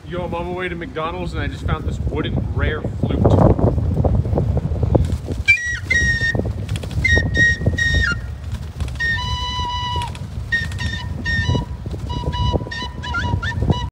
Yo, I'm on my way to McDonald's and I just found this wooden rare flute.